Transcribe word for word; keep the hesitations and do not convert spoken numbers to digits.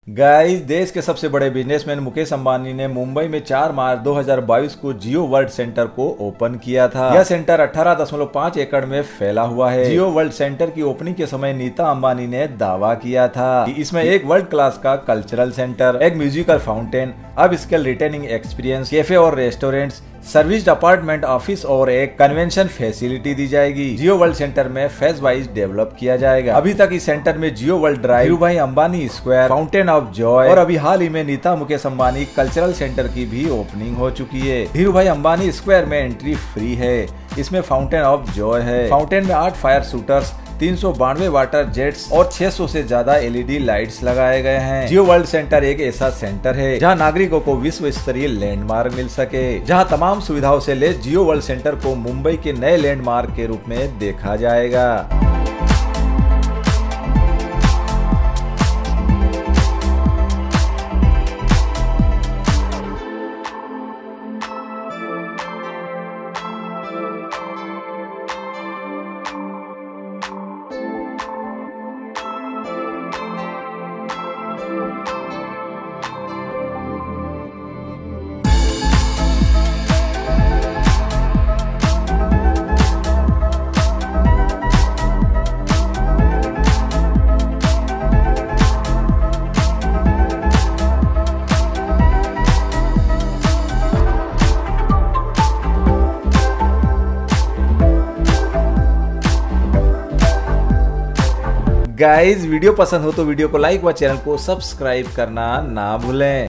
Guys, देश के सबसे बड़े बिजनेसमैन मुकेश अंबानी ने मुंबई में चार मार्च दो हज़ार बाईस को जियो वर्ल्ड सेंटर को ओपन किया था। यह सेंटर अठारह दशमलव पाँच एकड़ में फैला हुआ है। जियो वर्ल्ड सेंटर की ओपनिंग के समय नीता अंबानी ने दावा किया था कि इसमें एक वर्ल्ड क्लास का कल्चरल सेंटर, एक musical fountain, upscale retailing experience, cafe और रेस्टोरेंट्स, सर्विस अपार्टमेंट, ऑफिस और एक कन्वेंशन फैसिलिटी दी जाएगी। जियो वर्ल्ड सेंटर में फेज वाइज डेवलप किया जाएगा। अभी तक इस सेंटर में Jio world drive, Dhirubhai Ambani square, fountain of joy और अभी हाल ही में नीता मुकेश अंबानी कल्चरल सेंटर की भी ओपनिंग हो चुकी है। धीरूभाई अंबानी स्क्वायर में एंट्री फ्री है। इसमें फाउंटेन ऑफ जॉय है। फाउंटेन में आठ फायर शूटर्स, तीन सौ बानवे वाटर जेट्स और छह सौ से ज्यादा एलईडी लाइट्स लगाए गए हैं। जियो वर्ल्ड सेंटर एक ऐसा सेंटर है जहां नागरिकों को विश्व स्तरीय लैंडमार्क मिल सके, जहां तमाम सुविधाओं से ले जियो वर्ल्ड सेंटर को मुंबई के नए लैंडमार्क के रूप में देखा जाएगा। गाइस, वीडियो पसंद हो तो वीडियो को लाइक व चैनल को सब्सक्राइब करना ना भूलें।